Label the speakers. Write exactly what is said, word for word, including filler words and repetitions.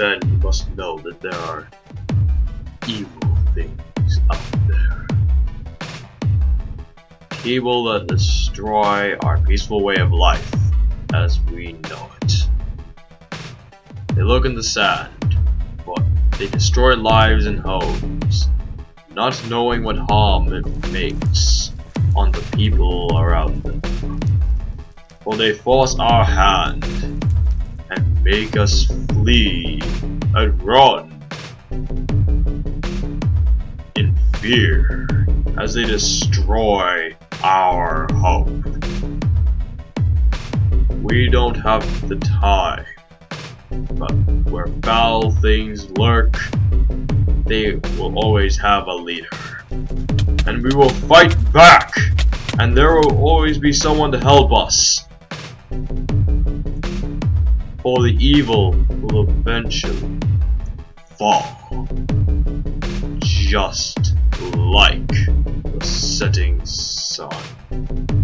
Speaker 1: then you must know that there are evil things out there. Evil that destroy our peaceful way of life as we know it. They look in the sand, but they destroy lives and homes, not knowing what harm it makes on the people around them. For they force our hand and make us flee and run in fear as they destroy our hope. We don't have the time, but where foul things lurk, they will always have a leader. And we will fight back, and there will always be someone to help us. For the evil will eventually fall, just like the setting sun.